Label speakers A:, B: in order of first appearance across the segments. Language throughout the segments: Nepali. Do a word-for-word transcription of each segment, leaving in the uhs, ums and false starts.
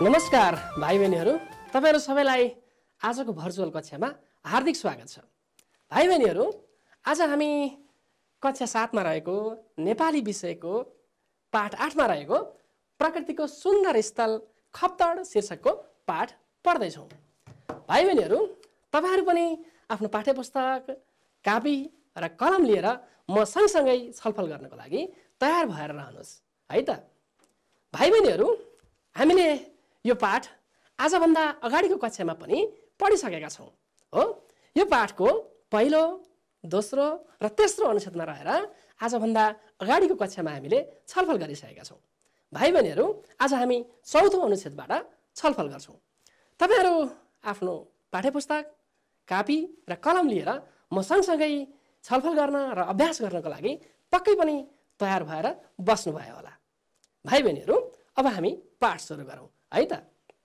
A: नमस्कार भाइ बहिनीहरू, तपाईहरु सबैलाई आजको भर्चुअल कक्षामा हार्दिक स्वागत छ। भाइ बहिनीहरू, आज हामी कक्षा सात मा रहेको नेपाली विषयको पाठ आठ मा रहेको प्रकृतिको सुन्दर स्थल खप्तड शीर्षकको पाठ पढ्दै छौं। भाइ बहिनीहरू, तपाईहरु पनि आफ्नो पाठ्यपुस्तक, कापी र कलम लिएर म सँगसँगै छलफल गर्नको लागि तयार भएर रहनुहोस् है त। भाइ बहिनीहरू, हामीले यो पाठ आजभन्दा अगाडिको कक्षामा पनि पढिसकेका छौं हो। यो पाठको पहिलो, दोस्रो र तेस्रो अनुच्छेदमा रहेर आजभन्दा अगाडिको कक्षामा हामीले छलफल गरिसकेका छौं। भाइ बहिनीहरू, आज हामी चौथो अनुच्छेदबाट छलफल गर्छौं। तपाईहरु आफ्नो पाठ्यपुस्तक, कापी र कलम लिएर म सँगसँगै छलफल गर्न र अभ्यास गर्नको लागि पक्कै पनि तयार भएर बस्नुभयो होला। भाइ बहिनीहरू, अब हामी पाठ सुरु गरौँ है त।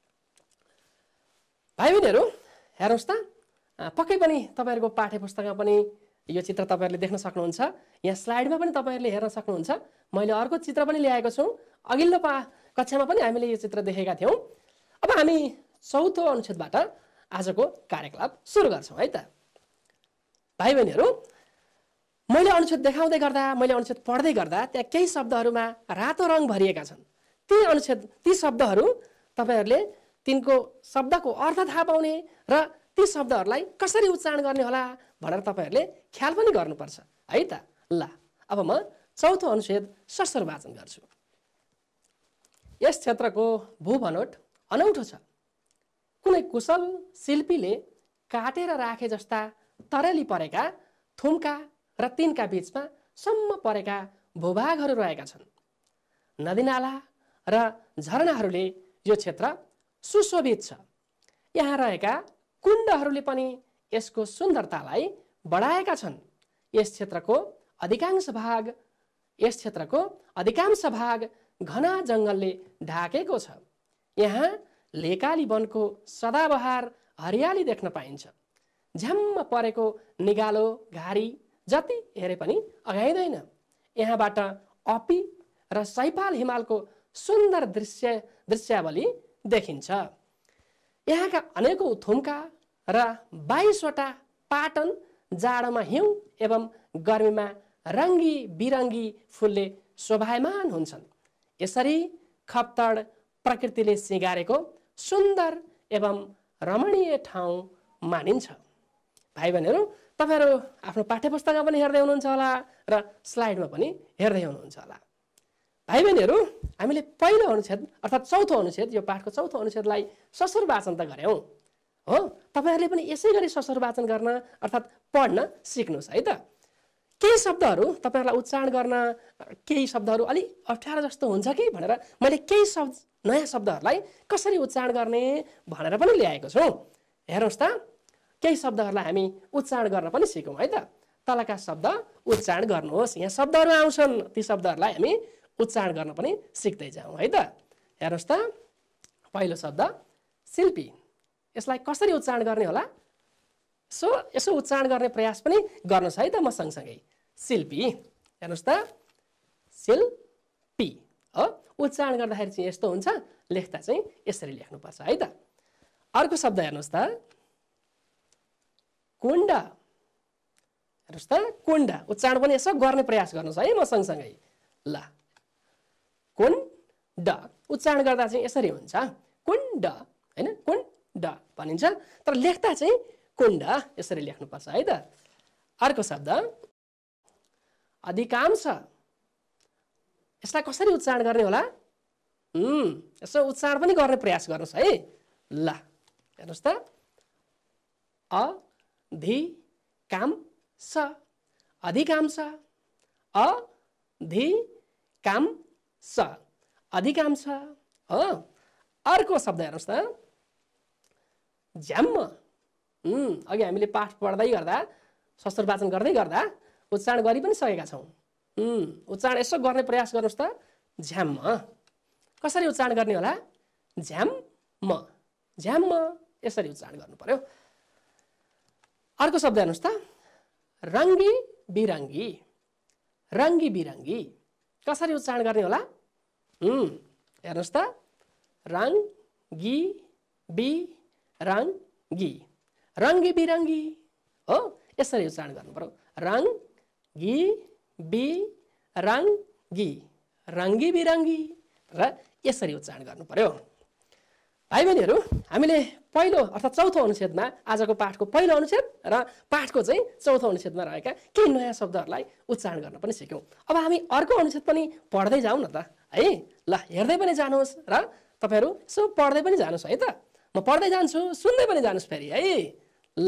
A: भाइ बहिनीहरू, हेर्नुहोस् त, पक्कै पनि तपाईहरुको पाठ्यपुस्तकमा पनि यो चित्र तपाईहरुले देख्न सक्नुहुन्छ। यहाँ स्लाइडमा पनि तपाईहरुले हेर्न सक्नुहुन्छ। मैले अर्को चित्र पनि ल्याएको छु। अघिल्लो पा कक्षामा पनि हामीले यो चित्र देखेका थियौं। अब हामी चौथो अनुच्छेदबाट आजको कार्यकलाप सुरु गर्छौं है त। भाइ बहिनीहरू, मैले अनुच्छेद देखाउँदै गर्दा, मैले अनुच्छेद पढ्दै गर्दा त्यहाँ केही शब्दहरुमा रातो रङ भरिएका छन्। ती अनुच्छेद ती शब्दहरू तपाईहरुले तिनको शब्दको अर्थ थाहा पाउने र ती शब्दहरूलाई कसरी उच्चारण गर्ने होला भनेर तपाईहरुले ख्याल पनि गर्नुपर्छ है त। ल, अब म चौथो अनुच्छेद सस्वर वाचन गर्छु। यस क्षेत्रको भूबनोट अनौठो छ। कुनै कुशल शिल्पीले काटेर राखे जस्ता तरेली परेका थुम्का र तिनका बीचमा सम्म परेका भूभागहरू रहेका छन्। नदीनाला र झरनाहरूले यो क्षेत्र सुशोभित छ। यहाँ रहेका कुण्डहरूले पनि यसको सुन्दरतालाई बढाएका छन्। यस क्षेत्रको अधिकांश भाग यस क्षेत्रको अधिकांश भाग घना जङ्गलले ढाकेको छ। यहाँ लेकाली वनको सदाबहार हरियाली देख्न पाइन्छ। झ्याम्म परेको निगालो घारी जति हेरे पनि अगाइदैन। यहाँबाट अपी र सैपाल हिमालको सुन्दर दृश्य दृश्यावली देखिन्छ। यहाँका अनेकौं थुम्का र बाइसवटा पाटन जाडोमा हिउँ एवं गर्मीमा रङ्गी बिरङ्गी फुलले शोभायमान हुन्छन्। यसरी खप्तड प्रकृतिले सिँगारेको सुन्दर एवं रमणीय ठाउँ मानिन्छ। भाइ बहिनीहरू, तपाईहरु आफ्नो पाठ्यपुस्तकमा पनि हेर्दै हुनुहुन्छ होला र स्लाइडमा पनि हेर्दै हुनुहुन्छ होला। भाइ बहिनीहरू, हामीले पहिलो अनुच्छेद अर्थात् चौथो अनुच्छेद, यो पाठको चौथो अनुच्छेदलाई सस्वर वाचन त गर्यौं हो। तपाईहरुले पनि यसै गरी सस्वर वाचन गर्न अर्थात् पढ्न सिक्नुहोस् है त। केही शब्दहरू तपाईहरुलाई उच्चारण गर्न केही शब्दहरू अलि अप्ठ्यारो जस्तो हुन्छ कि भनेर मैले केही शब्द नयाँ शब्दहरूलाई कसरी उच्चारण गर्ने भनेर पनि ल्याएको छु। हेर्नुहोस् त, केही शब्दहरूलाई हामी उच्चारण गर्न पनि सिकौँ है त। तलका शब्द उच्चारण गर्नुहोस्। यहाँ शब्दहरू आउँछन्, ती शब्दहरूलाई हामी उच्चारण गर्न पनि सिक्दै जाउँ है त। हेर्नुहोस् त, पहिलो शब्द शिल्पी। यसलाई कसरी उच्चारण गर्ने होला? सो यसो उच्चारण गर्ने प्रयास पनि गर्नुहोस् है त म सँगसँगै। शिल्पी। हेर्नुहोस् त, शिल्पी हो। उच्चारण गर्दाखेरि चाहिँ यस्तो हुन्छ, लेख्दा चाहिँ यसरी लेख्नुपर्छ है त। अर्को शब्द हेर्नुहोस् त, कुण्ड। हेर्नुहोस् त, कुण्ड। उच्चारण पनि यसो गर्ने प्रयास गर्नुहोस् है म सँगसँगै। ल, कुण्ड। उच्चारण गर्दा चाहिँ यसरी हुन्छ, कुण्ड हैन, कुण्ड भनिन्छ, तर लेख्दा चाहिँ कुण्ड यसरी लेख्नुपर्छ है त। अर्को शब्द अधिकांश। यसलाई कसरी उच्चारण गर्ने होला? हम्म यसो उच्चारण पनि गर्ने प्रयास गर्नुहोस् है। ल, हेर्नुहोस् त, अधिकांश, अधिकांश, अधिकांश, अधिकांश हो। अर्को शब्द हेर्नुहोस् त, झ्याम्म। हम्म अघि हामीले पाठ पढ्दै गर्दा, सस्वर वाचन गर्दै गर्दा उच्चारण गरि पनि सकेका छौँ। हम्म उच्चारण यसो गर्ने प्रयास गर्नुहोस् त, झ्याम्म। कसरी उच्चारण गर्ने होला? झ्याम्म, झ्याम्म यसरी उच्चारण गर्नु पर्यो। अर्को शब्द हेर्नुहोस् त, रङ्गी बिरङ्गी। रङ्गी बिरङ्गी कसरी उच्चारण गर्ने होला? हम्म हेर्नुहोस् त, रङ गी बी रङ्गी रङ्गी बिरङ्गी हो यसरी उच्चारण गर्नु पर्यो रङ्गी बी रङ्गी रङ्गी बिरङ्गी र यसरी उच्चारण गर्नु पर्यो। भाइ बहिनीहरू हामीले पहिलो अर्थात् चौथो अनुच्छेदमा आजको पाठको पहिलो अनुच्छेद र पाठको चाहिँ चौथो अनुच्छेदमा रहेका केही नयाँ शब्दहरूलाई उच्चारण गर्न पनि सिक्यौँ। अब हामी अर्को अनुच्छेद पनि पढ्दै जाउँ न त है। ल हेर्दै पनि जानुहोस् र तपाईँहरू यसो पढ्दै पनि जानुहोस् है त। म पढ्दै जान्छु सुन्दै पनि जानुहोस् फेरि है। ल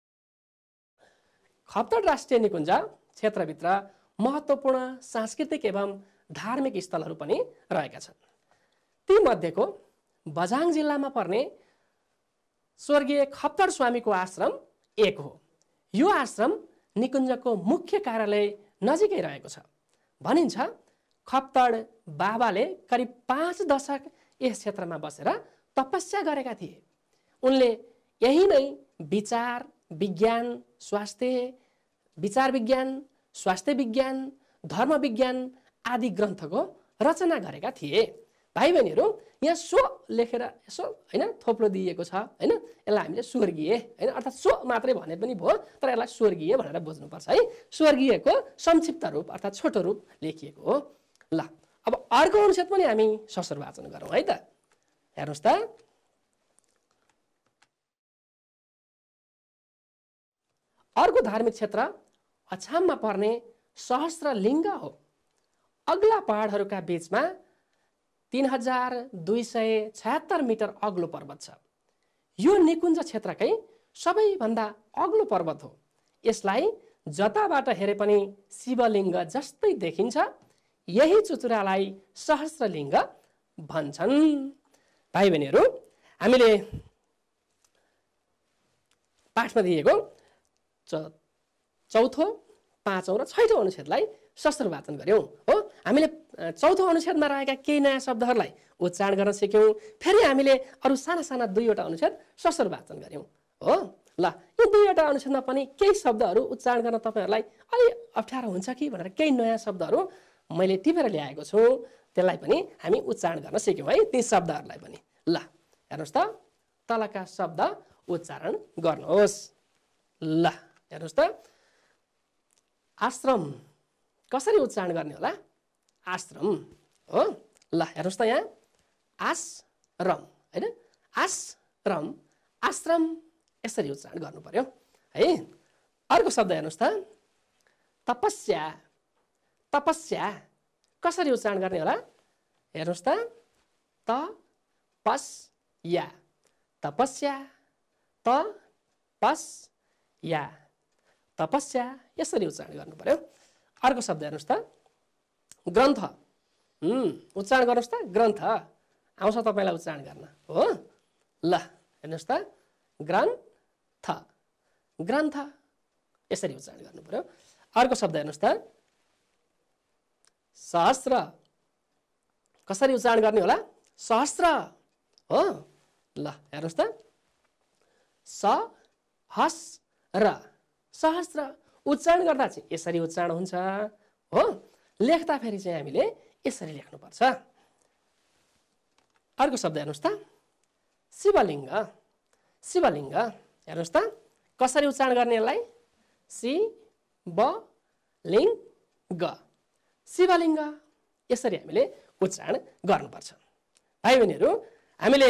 A: खप्तड राष्ट्रिय निकुञ्ज क्षेत्रभित्र महत्त्वपूर्ण सांस्कृतिक एवं धार्मिक स्थलहरू पनि रहेका छन्। ती मध्येको बझाङ जिल्लामा पर्ने स्वर्गीय खप्तड स्वामीको आश्रम एक हो। यो आश्रम निकुञ्जको मुख्य कार्यालय नजिकै रहेको छ। भनिन्छ खप्तड बाबाले करिब पाँच दशक यस क्षेत्रमा बसेर तपस्या गरेका थिए। उनले यही नै विचार विज्ञान स्वास्थ्य विचार विज्ञान स्वास्थ्य विज्ञान धर्म विज्ञान आदि ग्रन्थको रचना गरेका थिए। भाइ बहिनीहरू यहाँ सो लेखेर यसो होइन थोप्लो दिएको छ होइन। यसलाई हामीले स्वर्गीय होइन अर्थात् सो मात्रै भने पनि भयो तर यसलाई स्वर्गीय भनेर बुझ्नुपर्छ है। स्वर्गीयको संक्षिप्त रूप अर्थात् छोटो रूप लेखिएको हो। ल अब अर्को अनुच्छेद पनि हामी ससुर वाचन गरौँ है त। हेर्नुहोस् त अर्को धार्मिक क्षेत्र अछाममा पर्ने सहस्त्रलिङ्ग हो। अग्ला पहाडहरूका बीचमा तीन हजार दुई सय छयत्तर मिटर अग्लो पर्वत छ। यो निकुञ्ज क्षेत्रकै सबैभन्दा अग्लो पर्वत हो। यसलाई जताबाट हेरे पनि शिवलिङ्ग जस्तै देखिन्छ। यही चुचुरालाई सहस्त्रलिङ्ग भन्छन्। भाइ बहिनीहरू हामीले पाठमा दिएको चौथो पाँचौँ र छैठौँ अनुच्छेदलाई ससुर वाचन गऱ्यौँ हो। हामीले चौथो अनुच्छेदमा रहेका केही नयाँ शब्दहरूलाई उच्चारण गर्न सिक्यौँ। फेरि हामीले अरू साना साना दुईवटा अनुच्छेद ससुर वाचन गऱ्यौँ हो। ल यी दुईवटा अनुच्छेदमा पनि केही शब्दहरू उच्चारण गर्न तपाईँहरूलाई अलि अप्ठ्यारो हुन्छ कि भनेर केही नयाँ शब्दहरू मैले टिपेर ल्याएको छु। त्यसलाई पनि हामी उच्चारण गर्न सिक्यौँ है ती शब्दहरूलाई पनि। ल हेर्नुहोस् त तलका शब्द उच्चारण गर्नुहोस्। ल हेर्नुहोस् त आश्रम कसरी उच्चारण गर्ने होला? आश्रम हो। ल हेर्नुहोस् त यहाँ आश्रम होइन आश्रम आश्रम यसरी उच्चारण गर्नु पर्यो है। अर्को शब्द हेर्नुहोस् त तपस्या तपस्या कसरी उच्चारण गर्ने होला? हेर्नुहोस् त तपस्या तपस्या तपस्या तपस्या यसरी उच्चारण गर्नु पर्यो। अर्को शब्द हेर्नुहोस् त ग्रन्थ उच्चारण गर्नुहोस् त ग्रन्थ आउँछ तपाईँलाई उच्चारण गर्न हो। ल हेर्नुहोस् त ग्रन्थ ग्रन्थ यसरी उच्चारण गर्नु पर्यो। अर्को शब्द हेर्नुहोस् त सहस्त्र कसरी उच्चारण गर्ने होला? सहस्त्र हो। ल हेर्नुहोस् त सहस्र सहस्त्र उच्चारण गर्दा चाहिँ यसरी उच्चारण हुन्छ हो। लेख्दा फेरि चाहिँ हामीले यसरी लेख्नुपर्छ। अर्को शब्द हेर्नुहोस् त शिवलिङ्ग शिवलिङ्ग हेर्नुहोस् त कसरी उच्चारण गर्ने यसलाई? शिवलिङ्ग शिवलिङ्ग यसरी हामीले उच्चारण गर्नुपर्छ। भाइ बहिनीहरू हामीले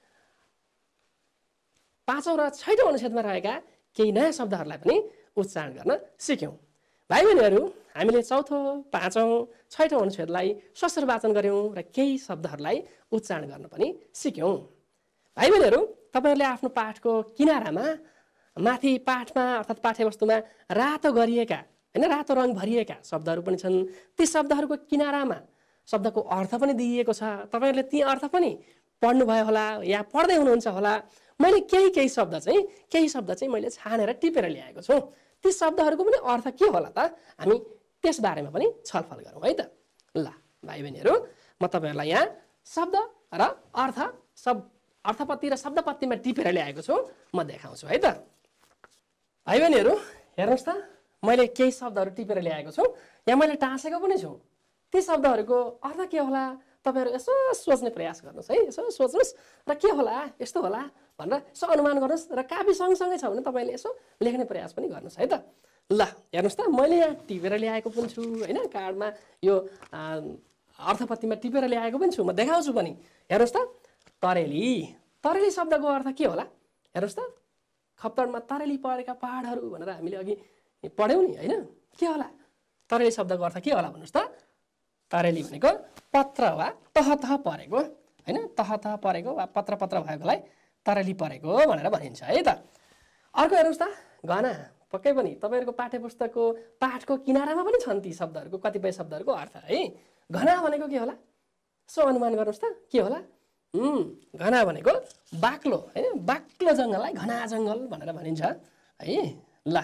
A: पाँचौँ र छैटौँ अनुच्छेदमा रहेका केही नयाँ शब्दहरूलाई पनि उच्चारण गर्न सिक्यौँ। भाइ बहिनीहरू हामीले चौथो पाँचौँ छैटौँ अनुच्छेदलाई ससुर वाचन गऱ्यौँ र केही शब्दहरूलाई उच्चारण गर्न पनि सिक्यौँ। भाइ बहिनीहरू तपाईँहरूले आफ्नो पाठको किनारामा माथि पाठमा अर्थात् पाठ्यवस्तुमा रातो गरिएका होइन रातो रङ भरिएका शब्दहरू पनि छन्। ती शब्दहरूको किनारामा शब्दको अर्थ पनि दिइएको छ। तपाईँहरूले ती अर्थ पनि पढ्नुभयो होला या पढ्दै हुनुहुन्छ होला। मैले केही केही शब्द चाहिँ केही शब्द चाहिँ मैले छानेर टिपेर ल्याएको छु। ती शब्दहरूको पनि अर्थ के होला त हामी त्यस बारेमा पनि छलफल गरौँ है त। ल भाइ बहिनीहरू म तपाईँहरूलाई यहाँ शब्द र अर्थ सब अर्थपत्ति र शब्दपत्तिमा टिपेर ल्याएको छु। म देखाउँछु है त। भाइ बहिनीहरू हेर्नुहोस् त मैले केही शब्दहरू टिपेर ल्याएको छु। यहाँ मैले टाँसेको पनि छु। ती शब्दहरूको अर्थ के होला तपाईँहरू यसो सोच्ने प्रयास गर्नुहोस् है, यसो सोच्नुहोस् र के होला यस्तो होला भनेर यसो अनुमान गर्नुहोस् र कापी सँगसँगै छ भने तपाईँले यसो लेख्ने प्रयास पनि गर्नुहोस् है त। ल हेर्नुहोस् त, मैले यहाँ टिपेर ल्याएको पनि छु होइन, कार्डमा यो अर्थपत्तिमा टिपेर ल्याएको पनि छु, म देखाउँछु पनि। हेर्नुहोस् त, तरेली तरेली शब्दको अर्थ के होला हेर्नुहोस् त। खप्तडमा तरेली परेका पहाडहरू भनेर हामीले अघि पढ्यौँ नि होइन, के होला तरेली शब्दको अर्थ के होला भन्नुहोस् त। तरेली भनेको पत्र वा तह तह परेको होइन, तह तह परेको वा पत्र पत्र भएकोलाई तरेली परेको भनेर भनिन्छ है त। अर्को हेर्नुहोस् त, घना पक्कै पनि तपाईँहरूको पाठ्य पुस्तकको पाठको किनारामा पनि छन् ती शब्दहरूको कतिपय शब्दहरूको अर्थ है। घना भनेको के होला सो अनुमान गर्नुहोस् त, के होला। उम् घना भनेको बाक्लो होइन, बाक्लो जङ्गललाई घना जङ्गल भनेर भनिन्छ है। ल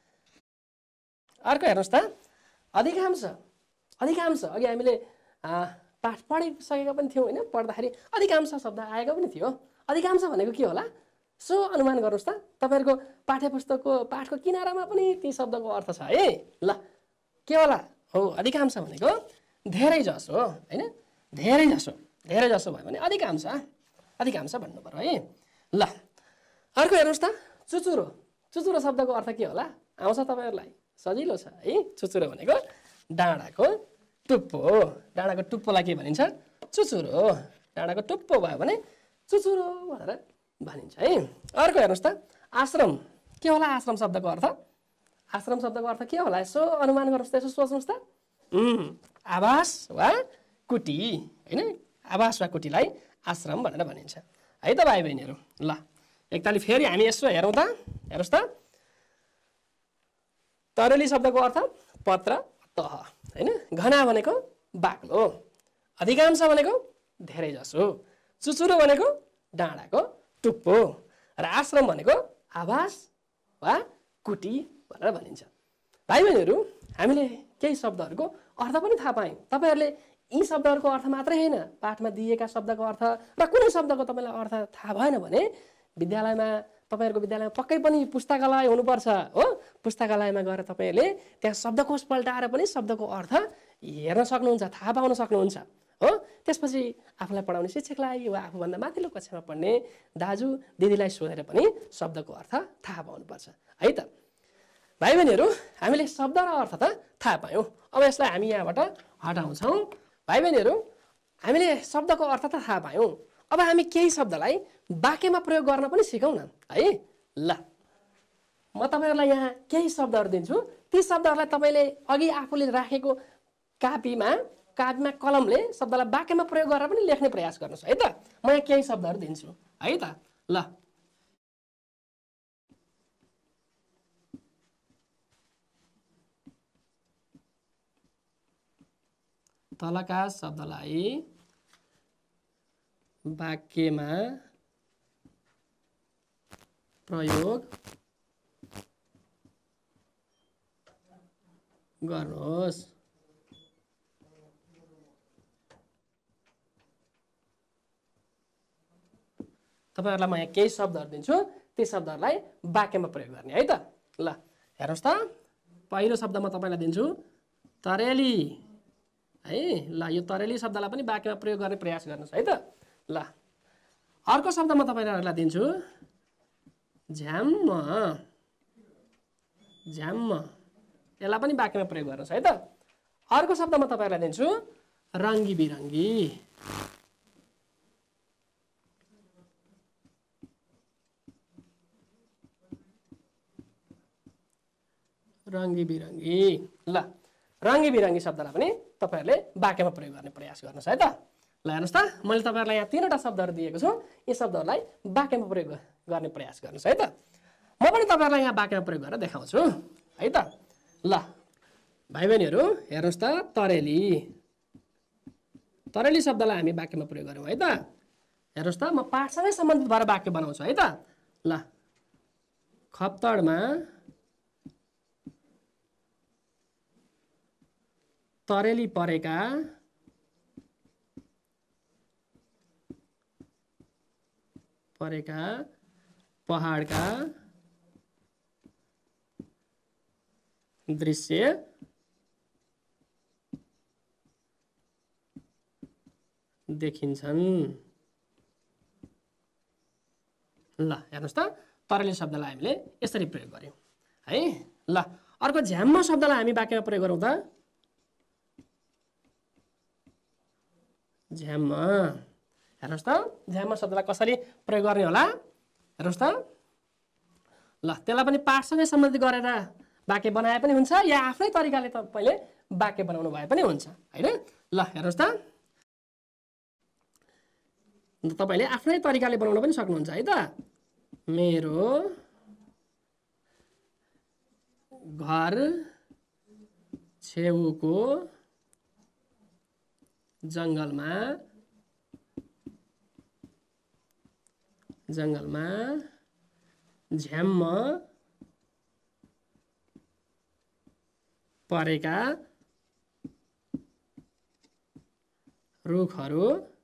A: अर्को हेर्नुहोस् त, अधिकांश अधिकांश अघि हामीले पाठ पढिसकेका पनि थियौँ होइन, पढ्दाखेरि अधिकांश शब्द आएको पनि थियो। अधिकांश भनेको के होला सो अनुमान गर्नुहोस् त। तपाईँहरूको पाठ्य पुस्तकको पाठको किनारामा पनि ती शब्दको अर्थ छ है। ल के होला हो, अधिकांश भनेको धेरै जसो होइन, धेरै जसो धेरै जसो भयो भने अधिकांश अधिकांश भन्नु पर्यो है। ल अर्को हेर्नुहोस् त, चुचुरो चुचुरो शब्दको अर्थ के होला आउँछ तपाईँहरूलाई, सजिलो छ है। चुचुरो भनेको डाँडाको टुप्पो, डाँडाको टुप्पोलाई के भनिन्छ चुचुरो, डाँडाको टुप्पो भयो भने चुचुरो भनेर भनिन्छ है। अर्को हेर्नुहोस् त, आश्रम के होला आश्रम शब्दको अर्थ, आश्रम शब्दको अर्थ के होला यसो अनुमान गर्नुहोस् त, यसो सोच्नुहोस् त। आवास वा कुटी होइन, आवास वा कुटीलाई आश्रम भनेर भनिन्छ है त भाइ बहिनीहरू। ल एकतालि फेरि हामी यसो हेरौँ त, हेर्नुहोस् त, तरेली शब्दको अर्थ पत्र तह होइन, घना भनेको बाक्लो, अधिकांश भनेको धेरै जसो, चुचुरो भनेको डाँडाको टुप्पो र आश्रम भनेको आवास वा कुटी भनेर भनिन्छ। भाइ बहिनीहरू हामीले केही शब्दहरूको अर्थ पनि थाहा पायौँ। तपाईँहरूले यी शब्दहरूको अर्थ मात्रै होइन, पाठमा दिएका शब्दको अर्थ र कुनै शब्दको तपाईँलाई अर्थ थाहा भएन भने विद्यालयमा तपाईँहरूको विद्यालयमा पक्कै पनि पुस्तकालय हुनुपर्छ हो। पुस्तकालयमा गएर तपाईँहरूले त्यहाँ शब्दकोश पल्टाएर पनि शब्दको अर्थ हेर्न सक्नुहुन्छ, थाहा पाउन सक्नुहुन्छ हो। त्यसपछि आफूलाई पढाउने शिक्षकलाई वा आफूभन्दा माथिल्लो कक्षामा पढ्ने दाजु दिदीलाई सोधेर पनि शब्दको अर्थ थाहा पाउनुपर्छ है त। भाइ बहिनीहरू हामीले शब्द र अर्थ त थाहा पायौँ, अब यसलाई हामी यहाँबाट हटाउँछौँ। भाइ बहिनीहरू हामीले शब्दको अर्थ त थाहा पायौँ, अब हामी केही शब्दलाई वाक्यमा प्रयोग गर्न पनि सिकौँ न है। ल म तपाईँहरूलाई यहाँ केही शब्दहरू दिन्छु, ती शब्दहरूलाई तपाईँले अघि आफूले राखेको कापीमा कापीमा कलमले शब्दलाई वाक्यमा प्रयोग गरेर पनि लेख्ने प्रयास गर्नुहोस् है त। म यहाँ केही शब्दहरू दिन्छु है त। ल तलका शब्दलाई वाक्यमा प्रयोग गर्नुहोस्। तपाईँहरूलाई म यहाँ केही शब्दहरू दिन्छु, ती शब्दहरूलाई वाक्यमा प्रयोग गर्ने है त। ल हेर्नुहोस् त, पहिलो शब्द म तपाईँलाई दिन्छु तरेली है। ल यो तरेली शब्दलाई पनि वाक्यमा प्रयोग गर्ने प्रयास गर्नुहोस् है त। ल अर्को शब्द म तपाईँहरूलाई दिन्छु झ्याम्म झ्याम्म, यसलाई पनि वाक्यमा प्रयोग गर्नुहोस् है त। अर्को शब्द म तपाईँहरूलाई दिन्छु रङ्गी बिरङ्गी, रङ्गी बिरङ्गी। ल रङ्गी बिरङ्गी शब्दलाई पनि तपाईँहरूले वाक्यमा प्रयोग गर्ने प्रयास गर्नुहोस् है त। ल हेर्नुहोस् त, मैले तपाईँहरूलाई यहाँ तिनवटा शब्दहरू दिएको छु, यी शब्दहरूलाई वाक्यमा प्रयोग गर्ने प्रयास गर्नुहोस् है त। म पनि तपाईँहरूलाई यहाँ वाक्यमा प्रयोग गरेर देखाउँछु है त। ल भाइ बहिनीहरू हेर्नुहोस् त, तरेली तरेली शब्दलाई हामी वाक्यमा प्रयोग गऱ्यौँ है त। हेर्नुहोस् त, म पाठसँगै सम्बन्धित भएर वाक्य बनाउँछु है त। ल खप्तडमा तरेली परेका परेका पहाडका दृश्य देखिन्छन्। ल हेर्नुहोस् त तरेली शब्दलाई हामीले यसरी प्रयोग गर्यौं है। ल अर्को झ्याम्म शब्दलाई हामी वाक्यमा प्रयोग गरौँ त। झ्याम्म हेर्नुहोस् त झ्याम्म शब्दलाई कसरी प्रयोग गर्ने होला हेर्नुहोस् त। ल त्यसलाई पनि पाठसँगै सम्बन्धित गरेर वाक्य बनाए पनि हुन्छ या आफ्नै तरिकाले तपाईले वाक्य बनाउनु भए पनि हुन्छ हैन। ल हेर्नुहोस् त तपाईले आफ्नै तरिकाले बनाउन पनि सक्नुहुन्छ है त। मेरो घर छेउको जंगलमा जंगलमा झ्याम्म परेका रुखहरू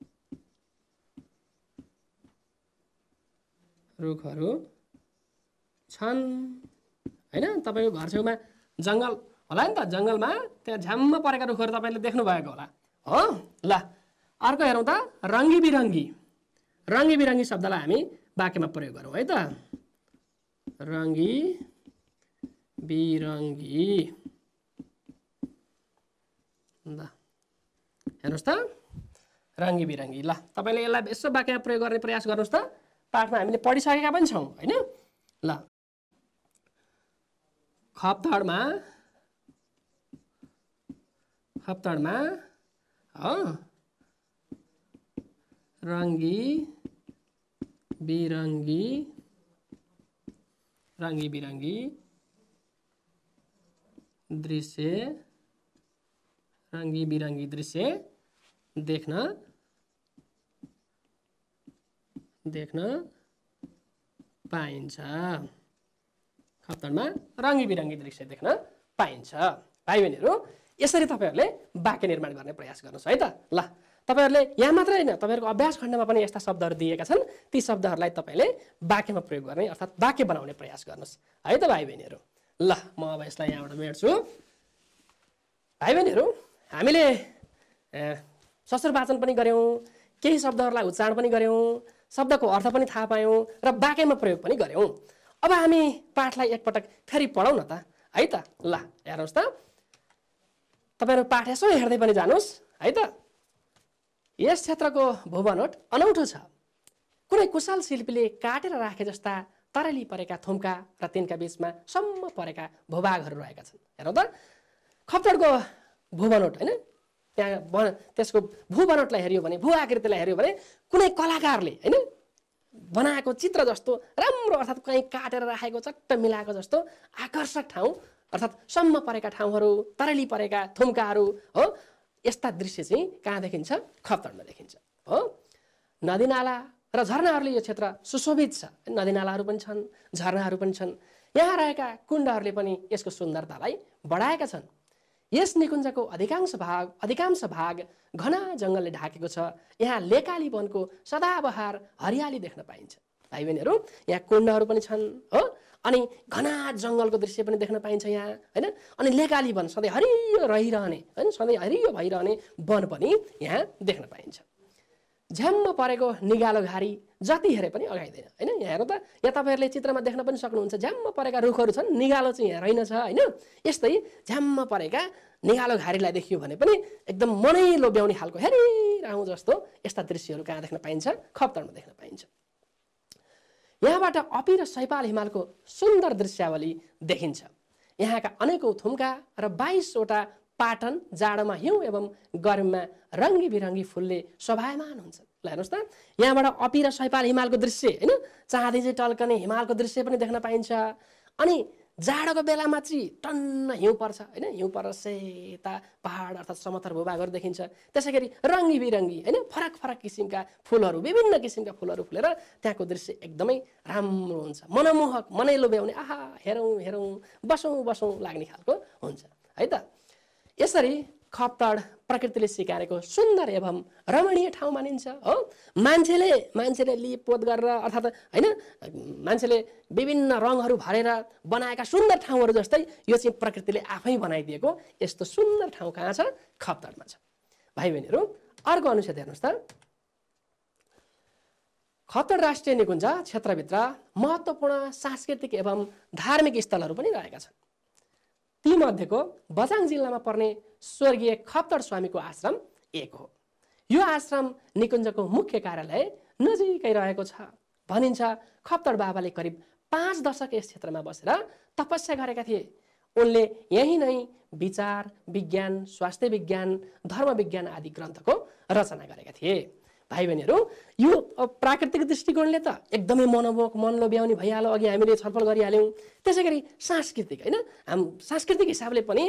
A: रुखहरू छन् हैन। तपाईको घर छेउमा जंगल होला नि त, जंगलमा त्यहाँ झ्याम्म परेका रुखहरू तपाईले देख्नु भएको होला हो। ल अर्को हेरौँ त रंगी बिरंगी। रंगी बिरंगी शब्दलाई हामी वाक्यमा प्रयोग गरौँ है त। रंगी बिरंगी ल हेर्नुहोस् त रंगी बिरंगी। ल तपाईले यसलाई यसो वाक्यमा प्रयोग गर्ने प्रयास गर्नुहोस् त। पाठमा हामीले पढिसकेका पनि छौं हैन। ल खप्तडमा खप्तडमा हो रंगी बिरंगी रंगी बिरंगी दृश्य रंगी बिरंगी दृश्य देख्न देख्न पाइन्छ। खप्तडमा रंगी बिरंगी दृश्य देख्न पाइन्छ। भाइ बहिनीहरु यसरी तपाईहरुले वाक्य निर्माण गर्ने प्रयास गर्नुस् है त। ल तपाईहरुले यहाँ मात्र हैन तपाईहरुको अभ्यास खण्डमा पनि यस्ता शब्दहरु दिएका छन्। ती शब्दहरुलाई तपाईले वाक्यमा प्रयोग गर्ने अर्थात वाक्य बनाउने प्रयास गर्नुस् है त भाइ बहिनीहरु। ल म अब यसलाई यहाँबाट मेट्छु। भाइ बहिनीहरु हामीले ससुर वाचन पनि गर्यौं, केही शब्दहरुलाई उच्चारण पनि गर्यौं, शब्दको अर्थ पनि थाहा पायौं र वाक्यमा प्रयोग पनि गर्यौं। अब हामी पाठलाई एकपटक फेरि पढौं न त है त। ल हेर्नुस् त तपाईहरु पाठ यसो हेर्दै पनि जानुस् है त। यस क्षेत्रको भूबनोट अनौठो छ। कुनै कुशल शिल्पीले काटेर राखे जस्ता तरली परेका थुम्का र तिनका बीचमा सम्म परेका भूभागहरू रहेका छन्। हेरौँ त खप्तडको भूबनोट हैन, त्यहाँ त्यसको भूबनोटलाई हेर्यो भने भू आकृतिलाई हेर्यो भने कुनै कलाकारले हैन बनाएको चित्र जस्तो राम्रो अर्थात कहीं काटेर राखेको चट्ट मिलाएको जस्तो आकर्षक ठाउँ अर्थात सम्म परेका ठाउँहरू तरली परेका थुम्काहरू हो। यस्ता दृश्य चाहिँ कहाँ देखिन्छ? खप्तडमा देखिन्छ हो। नदीनाला र झरनाहरूले यो क्षेत्र सुशोभित छ। नदीनालाहरू पनि छन्, झरनाहरू पनि छन्। यहाँ रहेका कुण्डहरूले पनि यसको सुन्दरतालाई बढाएका छन्। यस निकुञ्जको अधिकांश भाग अधिकांश भाग घना जंगलले ढाकेको छ। यहाँ लेकाली वनको सदाबहार हरियाली देख्न पाइन्छ। भाइ बहिनीहरु यहाँ कुण्डहरू पनि छन् हो, अनि घना जंगलको दृश्य पनि देख्न पाइन्छ यहाँ हैन। अनि लेकाली वन सधैँ हरियो रहिरहने हैन, सधैँ हरियो भइरहने वन पनि यहाँ देख्न पाइन्छ। झ्याम्म परेको निगालो घारी जति हेरे पनि अगाइदैन हैन। यहाँ हेर्नु त यहाँ तपाईहरुले चित्रमा देख्न पनि सक्नुहुन्छ झ्याम्म परेका रुखहरू छन्, निगालो चाहिँ यहाँ रहेन छ हैन। यस्तै झ्याम्म परेका निगालो घारीलाई देखियो भने पनि एकदम मनै लोभ्याउने खालको हेरिरहँ जस्तो यस्ता दृश्यहरू कहाँ देख्न पाइन्छ? खप्तडमा देख्न पाइन्छ। यहाँबाट अपी र सैपाल हिमालको सुन्दर दृश्यावली देखिन्छ। यहाँका अनेकौं थुम्का र बाइस वटा पाटन जाडोमा हिउँ एवं गर्मीमा रंगी बिरंगी फुलले शोभायमान हुन्छ। ल हेर्नुस् त यहाँबाट अपी र सैपाल हिमालको दृश्य हैन, चाँदी चाहिँ टल्कने हिमालको दृश्य पनि देख्न पाइन्छ। अनि जाडोको बेलामा चाहिँ टन्न हिउँ पर्छ हैन, हिउँ पर सेता पहाड अर्थात समथर भूभागहरू देखिन्छ। त्यसैगरी रंगी बिरंगी हैन फरक फरक किसिमका फुलहरू विभिन्न किसिमका फुलहरू फुलेर त्यहाँको दृश्य एकदमै राम्रो हुन्छ, मनमोहक, मनै लोभ्याउने, आहा हेरौं हेरौं बसौं बसौं लाग्ने खालको हुन्छ है त। यसरी खप्तड प्रकृतिले सिकारेको सुन्दर एवं रमणीय ठाउँ मानिन्छ हो। मान्छेले मान्छेले लिपोत गरेर अर्थात हैन मान्छेले विभिन्न रङहरू भरेर बनाएका सुन्दर ठाउँहरू जस्तै यो चाहिँ प्रकृतिले आफै बनाइदिएको यस्तो सुन्दर ठाउँ कहाँ छ? खप्तडमा छ। भाइ बहिनीहरु अर्को अनुच्छेद हेर्नुहोस् त, खप्तड राष्ट्रिय निकुञ्ज क्षेत्रभित्र महत्त्वपूर्ण सांस्कृतिक एवं धार्मिक स्थलहरू पनि रहेका छन्। तीमध्येको बझाङ जिल्लामा पर्ने स्वर्गीय खप्तड स्वामीको आश्रम एक हो। यो आश्रम निकुञ्जको मुख्य कार्यालय नजिकै रहेको छ। भनिन्छ खप्तड बाबाले करिब पाँच दशक यस क्षेत्रमा बसेर तपस्या गरेका थिए। उनले यही नै विचार विज्ञान, स्वास्थ्य विज्ञान, धर्म विज्ञान आदि ग्रन्थको रचना गरेका थिए। भाइ बहिनीहरू, यो प्राकृतिक दृष्टिकोणले त एकदमै मनोभोक मनलोभ्याउने भइहाल्यो, अघि हामीले छलफल गरिहाल्यौँ। त्यसै गरी सांस्कृतिक होइन, हाम सांस्कृतिक हिसाबले पनि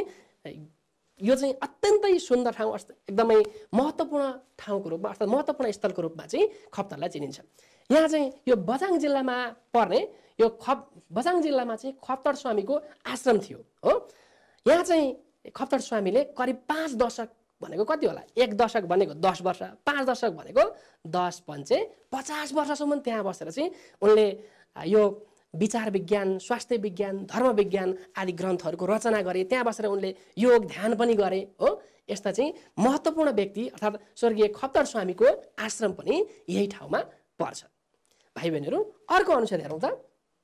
A: यो चाहिँ अत्यन्तै सुन्दर ठाउँ, एकदमै महत्त्वपूर्ण ठाउँको रूपमा अर्थात् महत्त्वपूर्ण स्थलको रूपमा चाहिँ खप्तडलाई चिनिन्छ। यहाँ चाहिँ यो बझाङ जिल्लामा पर्ने यो खप बझाङ जिल्लामा चाहिँ खप्तड स्वामीको आश्रम थियो हो। यहाँ चाहिँ खप्तड स्वामीले करिब पाँच दशक भनेको कति होला, एक दशक भनेको दस वर्ष, पाँच दशक भनेको दस पञ्चे पचास वर्षसम्म त्यहाँ बसेर चाहिँ उनले यो विचार विज्ञान, स्वास्थ्य विज्ञान, धर्म विज्ञान आदि ग्रन्थहरूको रचना गरे। त्यहाँ बसेर उनले योग ध्यान पनि गरे हो। यस्ता चाहिँ महत्त्वपूर्ण व्यक्ति अर्थात् स्वर्गीय खप्तड स्वामीको आश्रम पनि यही ठाउँमा पर्छ। भाइ बहिनीहरू, अर्को अनुच्छेद हेरौँ त।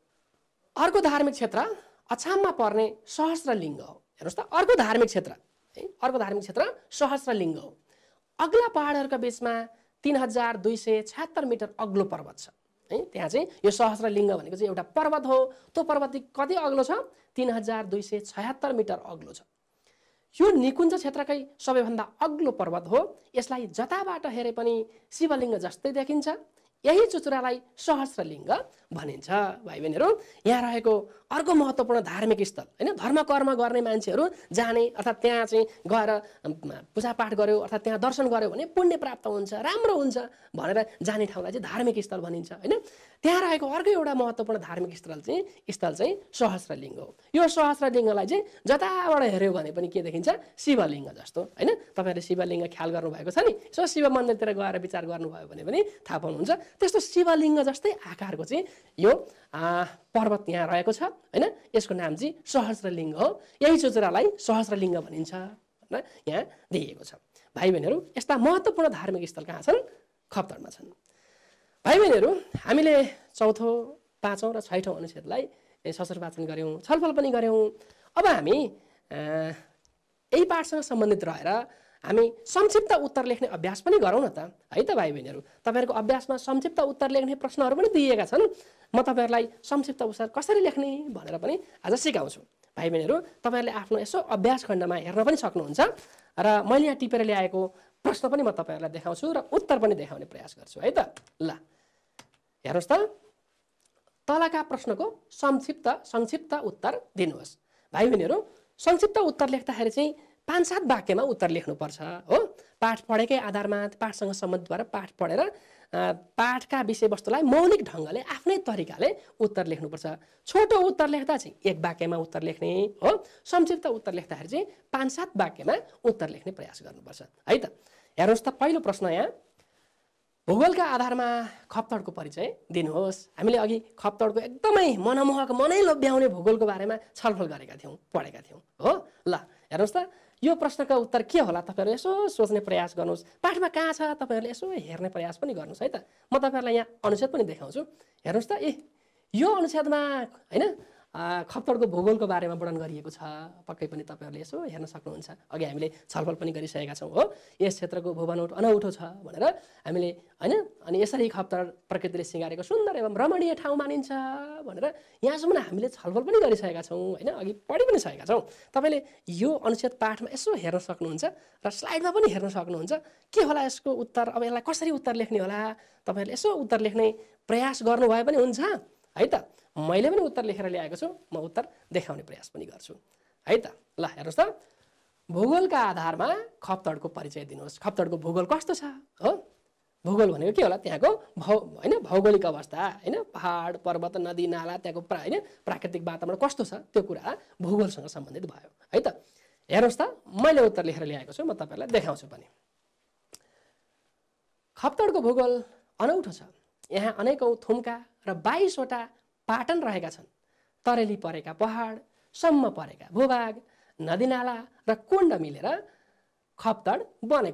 A: अर्को धार्मिक क्षेत्र अछाममा पर्ने सहस्त्रलिङ्ग हो। हेर्नुहोस् त, अर्को धार्मिक क्षेत्र है, अर्को धार्मिक क्षेत्र सहस्त्रलिङ्ग हो। अग्ला पहाडहरूका बिचमा तीन हजार दुई सय छयत्तर मिटर अग्लो पर्वत छ है। त्यहाँ चाहिँ यो सहस्त्रलिङ्ग भनेको चाहिँ एउटा पर्वत हो। त्यो पर्वत कति अग्लो छ, तीन हजार दुई सय छयत्तर मिटर अग्लो छ। यो निकुञ्ज क्षेत्रकै सबैभन्दा अग्लो पर्वत हो। यसलाई जताबाट हेरे पनि शिवलिङ्ग जस्तै देखिन्छ। यही चुचुरालाई सहस्त्रलिङ्ग भनिन्छ। भाइ बहिनीहरू, यहाँ रहेको अर्को महत्त्वपूर्ण धार्मिक स्थल होइन, धर्म कर्म गर्ने मान्छेहरू जाने अर्थात् त्यहाँ चाहिँ गएर पूजापाठ गर्यो अर्थात् त्यहाँ दर्शन गर्यो भने पुण्य प्राप्त हुन्छ, राम्रो हुन्छ भनेर जाने ठाउँलाई चाहिँ धार्मिक स्थल भनिन्छ होइन। त्यहाँ रहेको अर्को एउटा महत्त्वपूर्ण धार्मिक स्थल चाहिँ स्थल चाहिँ सहस्त्रलिङ्ग हो। यो सहस्त्रलिङ्गलाई चाहिँ जताबाट हेऱ्यो भने पनि के देखिन्छ, शिवलिङ्ग जस्तो होइन। तपाईँहरूले शिवलिङ्ग ख्याल गर्नुभएको छ नि, यसो शिव मन्दिरतिर गएर विचार गर्नुभयो भने पनि थाहा पाउनुहुन्छ। त्यस्तो शिवलिङ्ग जस्तै आकारको चाहिँ यो पर्वत यहाँ रहेको छ होइन। यसको नाम चाहिँ सहस्त्रलिङ्ग हो। यही चुचुरालाई सहस्त्रलिङ्ग भनिन्छ भनेर यहाँ दिइएको छ। भाइ बहिनीहरू, यस्ता महत्त्वपूर्ण धार्मिक स्थल कहाँ छन्, खप्तडमा छन्। भाइ बहिनीहरू, हामीले चौथो, पाँचौँ र छैठौँ अनुच्छेदलाई ससुर वाचन गऱ्यौँ, छलफल पनि गऱ्यौँ। अब हामी यही पाठसँग सम्बन्धित रहेर हामी संक्षिप्त उत्तर लेख्ने अभ्यास पनि गरौँ न त है त भाइ बहिनीहरू। तपाईँहरूको अभ्यासमा संक्षिप्त उत्तर लेख्ने प्रश्नहरू पनि दिएका छन्। म तपाईँहरूलाई संक्षिप्त उत्तर कसरी लेख्ने भनेर पनि आज सिकाउँछु। भाइ बहिनीहरू, तपाईँहरूले आफ्नो यसो अभ्यास खण्डमा हेर्न पनि सक्नुहुन्छ र मैले यहाँ टिपेर ल्याएको प्रश्न पनि म तपाईँहरूलाई देखाउँछु र उत्तर पनि देखाउने प्रयास गर्छु है त। ल हेर्नुहोस् त, तलका प्रश्नको संक्षिप्त संक्षिप्त उत्तर दिनुहोस्। भाइ बहिनीहरू, संक्षिप्त उत्तर लेख्दाखेरि चाहिँ पाँच सात वाक्यमा उत्तर लेख्नुपर्छ हो। पाठ पढेकै आधारमा पाठसँग सम्बन्धित भएर पाठ पढेर पाठका विषयवस्तुलाई मौलिक ढङ्गले आफ्नै तरिकाले उत्तर लेख्नुपर्छ। छोटो उत्तर लेख्दा चाहिँ एक वाक्यमा उत्तर लेख्ने हो। संक्षिप्त उत्तर लेख्दाखेरि चाहिँ पाँच सात वाक्यमा उत्तर लेख्ने प्रयास गर्नुपर्छ है त। हेर्नुहोस् त, पहिलो प्रश्न यहाँ, भूगोलका आधारमा खप्तडको परिचय दिनुहोस्। हामीले अघि खप्तडको एकदमै मनमोहक मनै लोभ्याउने भूगोलको बारेमा छलफल गरेका थियौँ, पढेका थियौँ हो। ल हेर्नुहोस् त, यो प्रश्नको उत्तर के होला तपाईँहरू यसो सोच्ने प्रयास गर्नुहोस्। पाठमा कहाँ छ तपाईँहरूले यसो हेर्ने प्रयास पनि गर्नुहोस् है त। म तपाईँहरूलाई यहाँ अनुच्छेद पनि देखाउँछु। हेर्नुहोस् त, ए यो अनुच्छेदमा होइन खप्तडको भूगोलको बारेमा वर्णन गरिएको छ। पक्कै पनि तपाईँहरूले यसो हेर्न सक्नुहुन्छ। अघि हामीले छलफल पनि गरिसकेका छौँ हो। यस क्षेत्रको भूबनोट अनौठो छ भनेर हामीले होइन। अनि यसरी खप्तड प्रकृतिले सिँगारेको सुन्दर एवं रमणीय ठाउँ मानिन्छ भनेर यहाँसम्म हामीले छलफल पनि गरिसकेका छौँ होइन, अघि पढि पनि सकेका छौँ। तपाईँले यो अनुच्छेद पाठमा यसो हेर्न सक्नुहुन्छ र स्लाइडमा पनि हेर्न सक्नुहुन्छ। के होला यसको उत्तर, अब यसलाई कसरी उत्तर लेख्ने होला, तपाईँहरूले यसो उत्तर लेख्ने प्रयास गर्नुभए पनि हुन्छ है त। मैले पनि उत्तर लेखेर ल्याएको छु, म उत्तर देखाउने प्रयास पनि गर्छु है त। ल हेर्नुहोस् त, भूगोलका आधारमा खप्तडको परिचय दिनुहोस्। खप्तडको भूगोल कस्तो छ हो। भूगोल भनेको के होला, त्यहाँको भौ होइन भौगोलिक अवस्था होइन, पहाड पर्वत नदी नाला त्यहाँको प्रा होइन प्राकृतिक वातावरण कस्तो छ, त्यो कुरा भूगोलसँग सम्बन्धित भयो है त। हेर्नुहोस् त, मैले उत्तर लेखेर ल्याएको छु, म तपाईँहरूलाई देखाउँछु पनि। खप्तडको भूगोल अनौठो छ। यहाँ अनेकौँ थुम्का र बाइसवटा पाटन रहेका छन्। तरेली परेका पहाड, सम्म परेका भूभाग, नदीनाला र कुण्ड मिलेर खप्तड बनेको छ।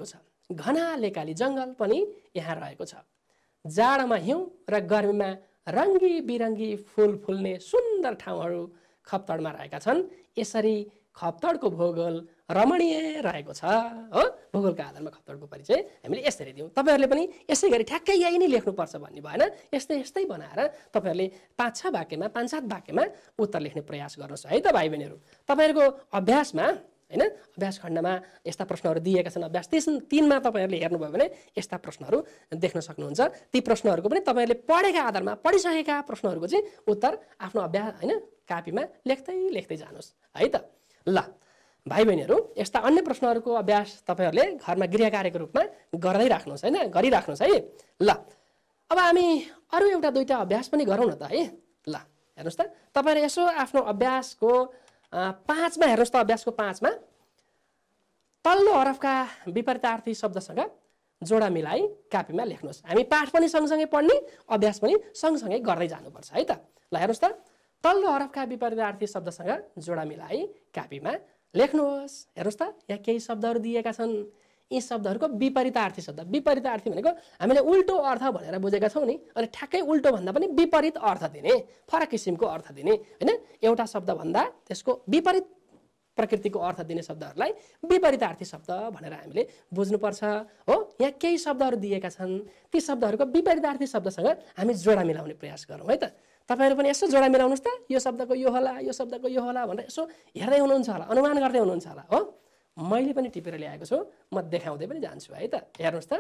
A: घना लेकाली जङ्गल पनि यहाँ रहेको छ। जाडोमा हिउँ र गर्मीमा रङ्गी बिरङ्गी फुल फुल्ने सुन्दर ठाउँहरू खप्तडमा रहेका छन्। यसरी खप्तडको भूगोल रमणीय रहेको छ हो। भूगोलको आधारमा खप्तडको परिचय हामीले यसरी दियौँ। तपाईँहरूले पनि यसै गरी ठ्याक्कै यही नै लेख्नुपर्छ भन्ने भएन। यस्तै यस्तै बनाएर तपाईँहरूले पाँच छ वाक्यमा पाँच सात वाक्यमा उत्तर लेख्ने प्रयास गर्नुहोस् है त भाइ बहिनीहरू। तपाईँहरूको अभ्यासमा हैन अभ्यास खण्डमा यस्ता प्रश्नहरू दिएका छन्। अभ्यास तीन तीनमा तपाईँहरूले हेर्नुभयो भने यस्ता प्रश्नहरू देख्न सक्नुहुन्छ। ती प्रश्नहरूको पनि तपाईँहरूले पढेका आधारमा पढिसकेका प्रश्नहरूको चाहिँ उत्तर आफ्नो अभ्यास हैन कापीमा लेख्दै लेख्दै जानुहोस् है त। ल भाइ बहिनीहरू यस्ता अन्य प्रश्नहरूको अभ्यास तपाईँहरूले घरमा गृह कार्यको रूपमा गर्दै राख्नुहोस् हैन गरिराख्नुहोस् है। ल अब हामी अरू एउटा दुईटा अभ्यास पनि गरौँ न त है। ल हेर्नुहोस् त तपाईँले यसो आफ्नो अभ्यासको पाँचमा हेर्नुहोस् त अभ्यासको पाँचमा तल्लो हरफका विपरीतार्थी शब्दसँग जोडा मिलाई कापीमा लेख्नुहोस्। हामी पाठ पनि सँगसँगै पढ्ने अभ्यास पनि सँगसँगै गर्दै जानुपर्छ है त। ल हेर्नुहोस् त तल्लो हरफका विपरीतार्थी शब्दसँग जोडा मिलाई कापीमा लेख्नुहोस्। हेर्नुहोस् त यहाँ केही शब्दहरू दिएका छन्। यी शब्दहरूको विपरीतार्थी शब्द विपरीतार्थी भनेको हामीले उल्टो अर्थ भनेर बुझेका छौँ नि। अनि ठ्याक्कै उल्टो भन्दा पनि विपरीत अर्थ दिने फरक किसिमको अर्थ दिने होइन। एउटा शब्द भन्दा त्यसको विपरीत प्रकृतिको अर्थ दिने शब्दहरूलाई विपरीतार्थी शब्द भनेर हामीले बुझ्नुपर्छ हो। यहाँ केही शब्दहरू दिएका छन्। ती शब्दहरूको विपरीतार्थी शब्दसँग हामी जोडा मिलाउने प्रयास गरौँ है त। तपाईँहरू पनि यसो जोडा मिलाउनुहोस् त। यो शब्दको यो होला यो शब्दको यो होला भनेर यसो हेर्दै हुनुहुन्छ होला अनुमान गर्दै हुनुहुन्छ होला हो। मैले पनि टिपेर ल्याएको छु म देखाउँदै पनि जान्छु है त। हेर्नुहोस् त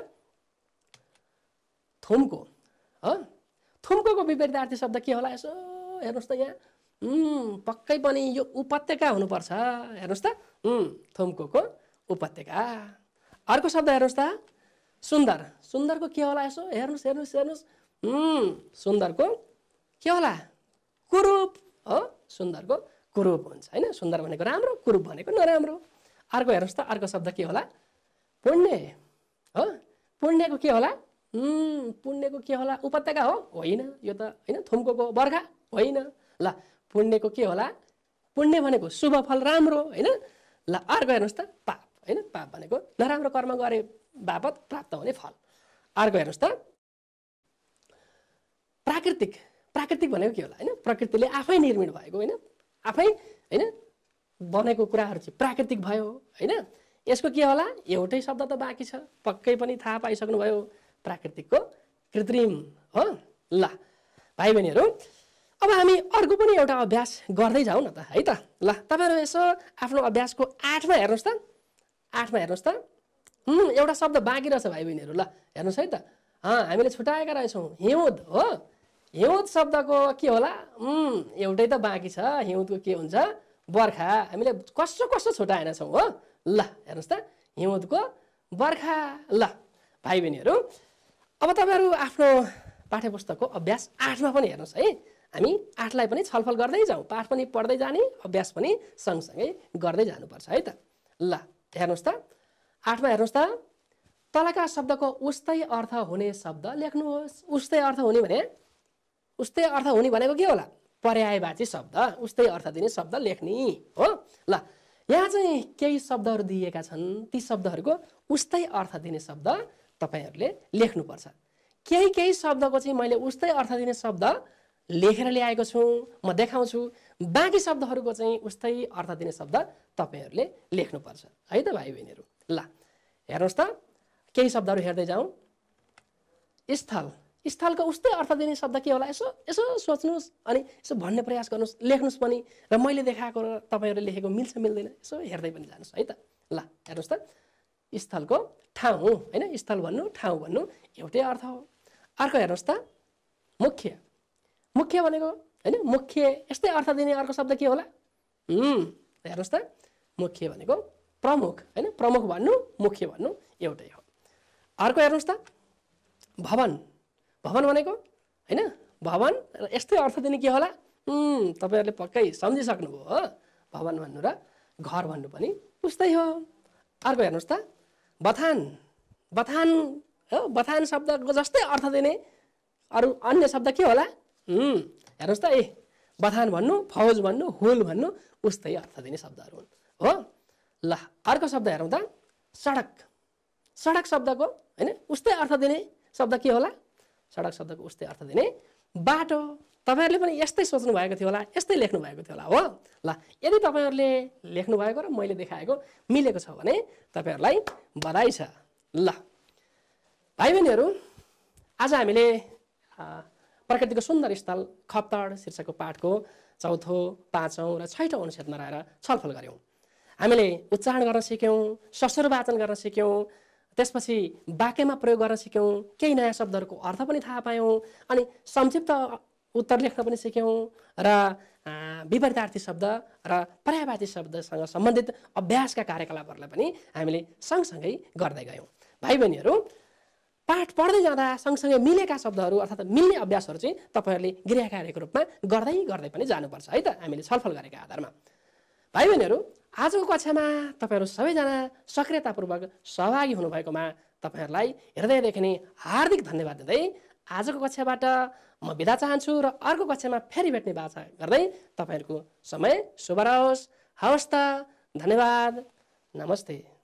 A: थुम्को हो। थुम्कोको विपरीतार्थी शब्द के होला यसो हेर्नुहोस् त यहाँ उम् पक्कै पनि यो उपत्यका हुनुपर्छ। हेर्नुहोस् त उम् थुम्कोको उपत्यका। अर्को शब्द हेर्नुहोस् त सुन्दर। सुन्दरको के होला यसो हेर्नुहोस् हेर्नुहोस् हेर्नुहोस् उम् सुन्दरको के होला कुरूप हो। सुन्दरको कुरूप हुन्छ होइन। सुन्दर भनेको राम्रो कुरूप भनेको नराम्रो। अर्को हेर्नुहोस् त अर्को शब्द के होला पुण्य हो। पुण्यको के होला उम् पुण्यको के होला उपत्यका हो होइन यो त होइन। थुम्कोको बर्खा होइन। ल पुण्यको के होला पुण्य भनेको शुभ फल राम्रो होइन। ल अर्को हेर्नुहोस् त पाप होइन। पाप भनेको नराम्रो कर्म गरे बापत प्राप्त हुने फल। अर्को हेर्नुहोस् त प्राकृतिक। प्राकृतिक भनेको के होला होइन प्रकृतिले आफै निर्मित भएको होइन आफै होइन बनेको कुराहरू चाहिँ प्राकृतिक भयो होइन। यसको के होला एउटै शब्द त बाँकी छ पक्कै पनि थाहा पाइसक्नुभयो प्राकृतिकको कृत्रिम हो। ल भाइ बहिनीहरू अब हामी अर्को पनि एउटा अभ्यास गर्दै जाउँ न त है त। ल तपाईँहरू यसो आफ्नो अभ्यासको आठमा हेर्नुहोस् त। आठमा हेर्नुहोस् त उम् एउटा शब्द बाँकी रहेछ भाइ बहिनीहरू। ल हेर्नुहोस् है त हामीले छुट्याएका रहेछौँ हिउँद हो। हिउँद शब्दको के होला उम् एउटै त बाँकी छ। हिउँदको के हुन्छ बर्खा। हामीले कसो कसो छुट्याएनछौँ हो। ल हेर्नुहोस् त हिउँदको बर्खा। ल भाइ बहिनीहरू अब तपाईँहरू आफ्नो पाठ्यपुस्तकको अभ्यास आठमा पनि हेर्नुहोस् है। हामी आठलाई पनि छलफल गर्दै जाउँ। पाठ पनि पढ्दै जाने अभ्यास पनि सँगसँगै गर्दै जानुपर्छ है त। ल हेर्नुहोस् त आठमा हेर्नुहोस् त तलका शब्दको उस्तै अर्थ हुने शब्द लेख्नुहोस्। उस्तै अर्थ हुने भने उस्तै अर्थ हुने भनेको के होला पर्यायवाची शब्द उस्तै अर्थ दिने शब्द लेख्ने हो। ल यहाँ चाहिँ केही शब्दहरू दिएका छन्। ती शब्दहरूको उस्तै अर्थ दिने शब्द तपाईँहरूले लेख्नुपर्छ। केही केही शब्दको चाहिँ मैले उस्तै अर्थ दिने शब्द लेखेर ल्याएको छु म देखाउँछु। बाँकी शब्दहरूको चाहिँ उस्तै अर्थ दिने शब्द तपाईँहरूले लेख्नुपर्छ है त भाइ बहिनीहरू। ल हेर्नुहोस् त केही शब्दहरू हेर्दै जाउँ। स्थल। स्थलको उस्तै अर्थ दिने शब्द के होला यसो यसो सोच्नुहोस् अनि यसो भन्ने प्रयास गर्नुहोस् लेख्नुहोस् पनि। र मैले देखाएको र तपाईँहरूले लेखेको मिल्छ मिल्दैन यसो हेर्दै पनि जानुहोस् है त। ल हेर्नुहोस् त स्थलको ठाउँ होइन स्थल भन्नु ठाउँ भन्नु एउटै अर्थ हो। अर्को हेर्नुहोस् त मुख्य। मुख्य भनेको होइन मुख्य यस्तै अर्थ दिने अर्को शब्द के होला उम् हेर्नुहोस् त मुख्य भनेको प्रमुख होइन प्रमुख भन्नु मुख्य भन्नु एउटै हो। अर्को हेर्नुहोस् त भवन। भवन भनेको होइन भवन यस्तै अर्थ दिने के होला उम् तपाईँहरूले पक्कै सम्झिसक्नुभयो हो। भवन भन्नु र घर भन्नु पनि उस्तै हो। अर्को हेर्नुहोस् त बथान। बथान हो बथान शब्दको जस्तै अर्थ दिने अरू अन्य शब्द के होला उम् हेर्नुहोस् त ए बथान भन्नु फौज भन्नु हुल भन्नु उस्तै अर्थ दिने शब्दहरू हुन् हो। ल अर्को शब्द हेरौँ त सडक। सडक शब्दको हैन उस्तै अर्थ दिने शब्द के होला? सडक शब्दको उस्तै अर्थ दिने बाटो। तपाईहरुले पनि यस्तै सोच्नु भएको थियो होला, यस्तै लेख्नु भएको थियो होला हो। ल यदि तपाईहरुले लेख्नु भएको र मैले देखाएको मिलेको छ भने तपाईहरुलाई बधाई छ। ल भाइ बहिनीहरु, आज हामीले प्रकृतिको सुन्दर स्थल खप्तड शीर्षकको पाठको चौथो, पाँचौं र छैटौं अनुच्छेदमा रहेर छलफल गर्यौं। हामीले उच्चारण गर्न सिक्यौं, ससुर वाचन गर्न सिक्यौं, त्यसपछि वाक्यमा प्रयोग गर्न सिक्यौं, केही नयाँ शब्दहरूको अर्थ पनि थाहा पायौं, अनि संक्षिप्त उत्तर लेख्न पनि सिक्यौं र विपरीतार्थी शब्द र पर्यायवाची शब्दसँग सम्बन्धित अभ्यासका कार्यकलापहरूलाई पनि हामीले सँगसँगै गर्दै गयौं। भाइ बहिनीहरु, पाठ पढ्दै जाँदा सँगसँगै मिलेका शब्दहरू अर्थात् मिल्ने अभ्यासहरू चाहिँ तपाईहरुले गृह कार्यको रूपमा गर्दै गर्दै पनि जानुपर्छ है त, हामीले छलफल गरेका आधारमा। भाइ बहिनीहरु, आजको कक्षामा तपाईहरु सबैजना सक्रियतापूर्वक सहभागी हुनुभएकोमा तपाईहरुलाई हृदयदेखि नै हार्दिक धन्यवाद दिँदै आजको कक्षाबाट म बिदा चाहन्छु र अर्को कक्षामा फेरि भेट्ने बाचा गर्दै तपाईहरुको समय शुभ रहोस्। हवस् त, धन्यवाद, नमस्ते।